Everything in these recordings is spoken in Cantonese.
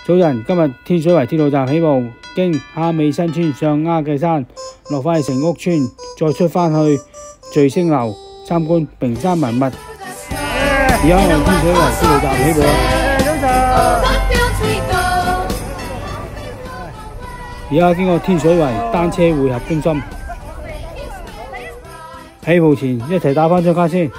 早晨，今日天水圍鐵路站起步，經蝦尾新村上鴉髻山，落返去成屋村，再出返去聚星樓參觀屏山文物。而家我哋天水圍鐵路站起步啦。而家經過天水圍單車匯合中心，起步前一齊打返張卡先。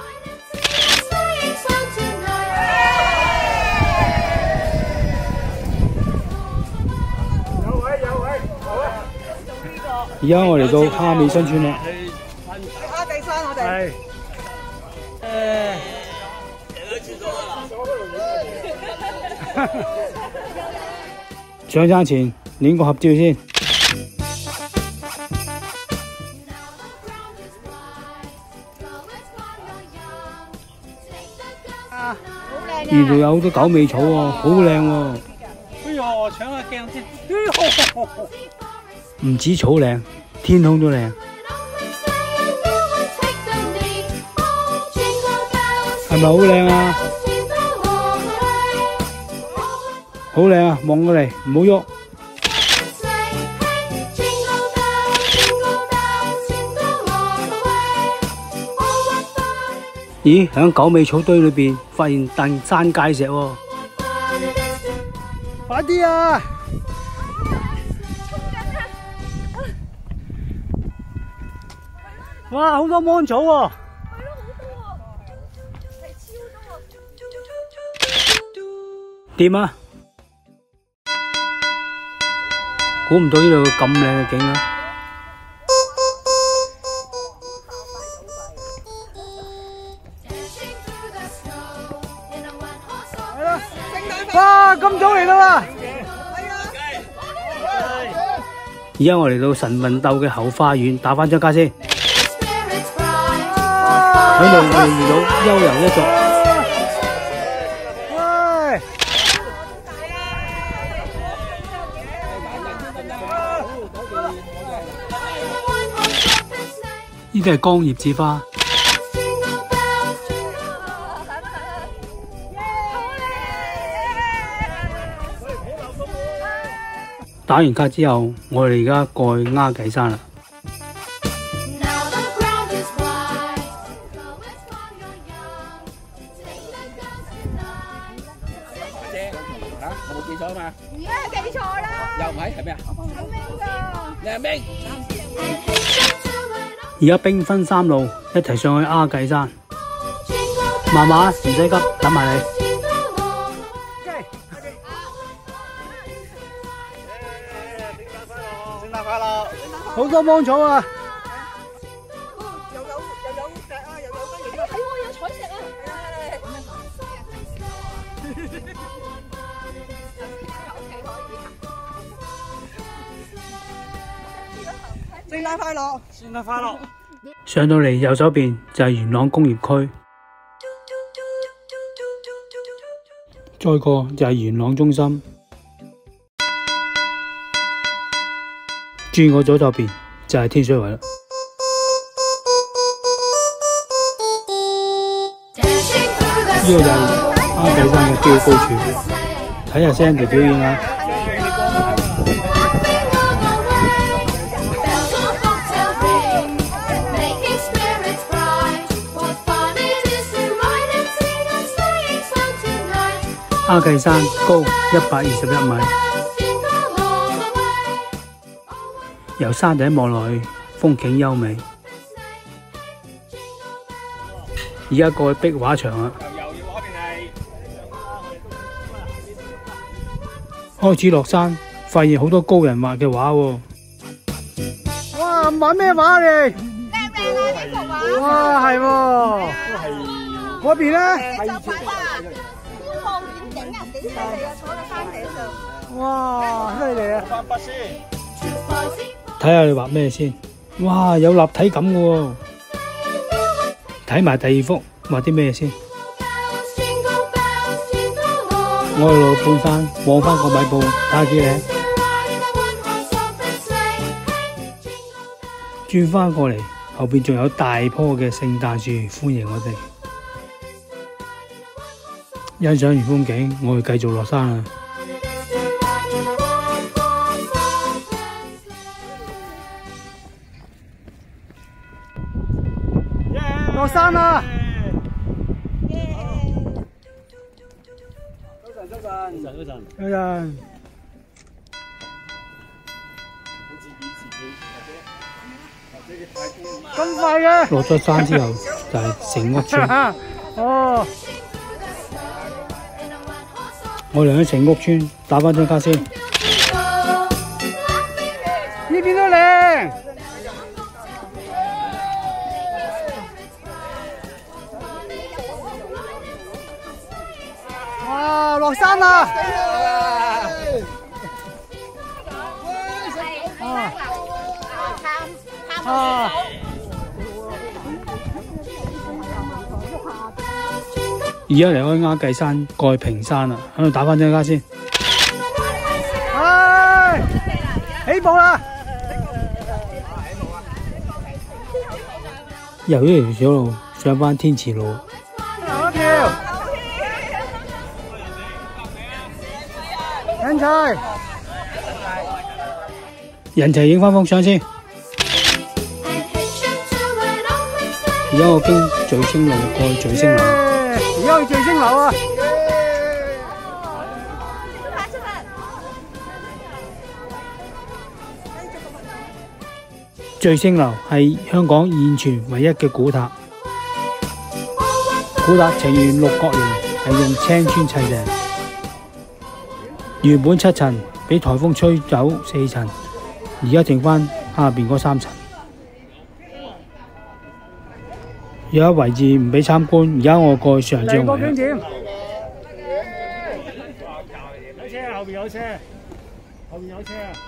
而家我嚟到蝦尾新村啦。 鴉髻山我哋。 上山前影個合照先。沿途有好多狗尾草喎，好靚喎。 哎呦，搶下鏡先。 唔止草靚，天空都靚。係咪好靚啊？好靚啊！望過嚟，唔好喐。咦，喺狗尾草堆裏邊發現磴山界石喎。 快啲啊！哇，好多芒草喎！ 掂啊！估唔到呢度咁靚嘅景啊！ 哇，咁早嚟到啦！ 而家我嚟到神魂鬥嘅後花園，打返張卡先。喺度我哋遇到悠遊一族。呢啲係光葉子花。打完卡之後，我哋而家過去鴉髻山啦。 我冇記錯啊嘛？ 而家記錯啦！ 又唔係咩啊？ 係咩㗎？ 你係咩？ 而家兵分三路，一齊上去鴉髻山。慢慢，唔使急，等埋你。 聖誕快樂！好多芒草啊！又有石啊，又有乜嘢？係喎，有彩石啊！聖誕快樂！聖誕快樂！ 上到嚟右手邊就係元朗工業區，再過就係元朗中心，轉過左手邊就係天水圍啦。呢個就係鴉髻山嘅標高處，睇下Sandy表演啦。鴉髻山高121米，由山頂望落去風景優美。而家過去壁畫牆啦，開始落山，發現好多高人畫嘅畫喎。 哇，畫咩畫你？ 靚啊呢幅畫！ 哇，係喎。嗰邊咧？ 就畫觀望遠景啊，幾犀利啊！坐喺山頂上。 哇，犀利啊！ 翻筆先。 睇下你畫咩先？哇，有立體感嘅喎。睇埋第二幅，畫啲咩先？我哋落半山，望翻個米埔，睇下幾靚。轉翻過嚟，後邊仲有大棵嘅聖誕樹歡迎我哋。欣賞完風景，我哋繼續落山啦。 山啊！有人咁快嘅？ 落咗山之後就係成屋村。 哦， 我哋喺成屋村打翻張卡先。 呢邊都靚。哇！落山啦！啊！ 而家離開鴉髻山過去平山啦，喺度打翻張卡先。 唉，起步啦！ 由呢條小路上翻天慈路。 行一條，人齊， 人齊影翻幅相先。而家我經聚星路過去聚星樓。 而家去聚星樓啊！ 聚星樓係香港現存唯一嘅古塔，古塔呈現六角形，係用青磚砌成。原本7層，俾颱風吹走4層，而家剩翻下邊嗰3層。有一位置唔俾參觀，而家我過去上張圍。 景點，有車，後邊有車，後邊有車啊！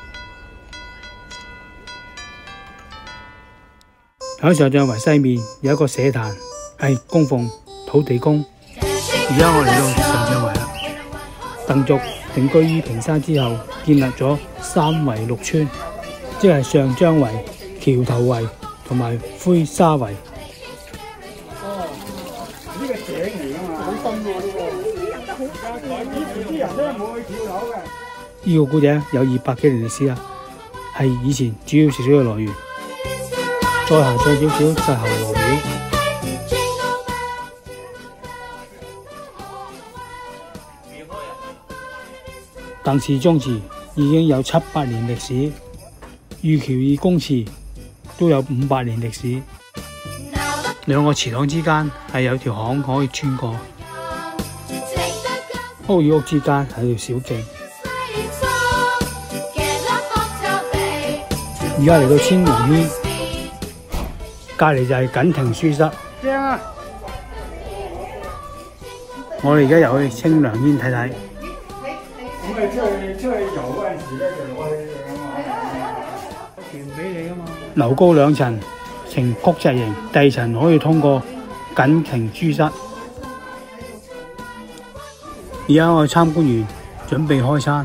喺上將圍西面有一個社壇，係供奉土地公。而家我嚟到上將圍啦。鄧族定居於屏山之後，建立咗3圍6村，即係上將圍、橋頭圍同埋灰沙圍。 呢個井嚟㗎嘛，好深喎呢個。以前啲人咧冇去跳樓嘅。 呢個古井有200幾年歷史啦，係以前主要食水嘅來源。再行上少少就係侯羅廟。鄧氏宗祠已經有700年歷史，御橋二公祠都有500年歷史。兩個祠堂之間係有條巷可以穿過，屋與屋之間係條小徑。而家嚟到千良軒。隔離就係緊亭書室， 正啊！ 我哋而家又去清涼軒睇睇。 咁你出去遊嗰陣時咧，就可以傳俾你啊嘛。 樓高2層，呈曲脊形，第2層可以通過緊亭書室。而家我哋參觀完，準備開餐。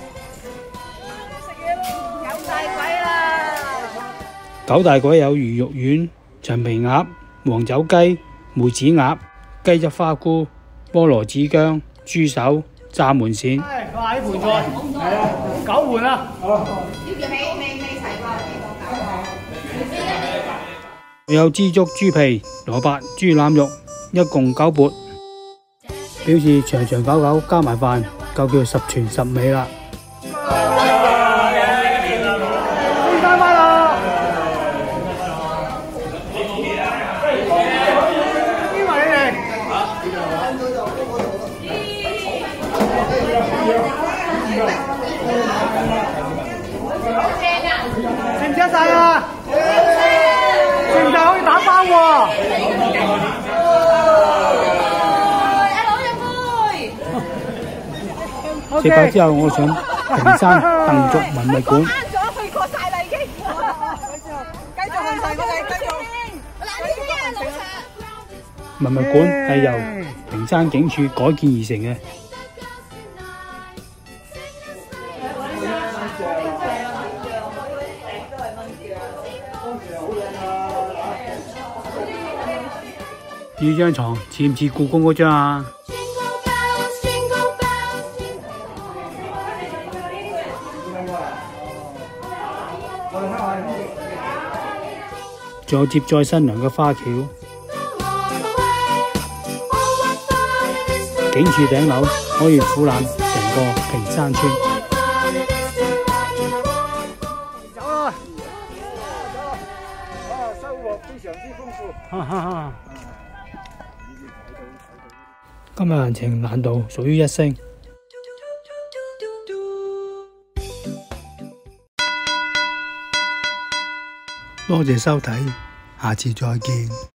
有大鬼啦 9大簋有魚肉丸、陳皮鴨、黃酒雞、梅子鴨、雞汁花菇、菠蘿子薑、豬手、炸門鱔。 哇！呢盤菜係啊，9盤啦。 有枝竹、豬皮、蘿蔔、豬腩肉，一共9缽，表示長長久久加埋飯，夠叫10全10美啦。 食唔食晒啊？食唔晒可以打包喎。 食飽之後，我上屏山鄧族文物館。 去過晒啦已經。繼續行晒，我哋繼續。 文物館係由屏山警署改建而成嘅。呢張床似唔似故宮嗰張啊？仲有接載新娘嘅花轎。 警署頂樓可以俯瞰成個屏山村。 走啦！收穫非常之豐富。 今日行程難度屬於1星。多謝收睇，下次再見。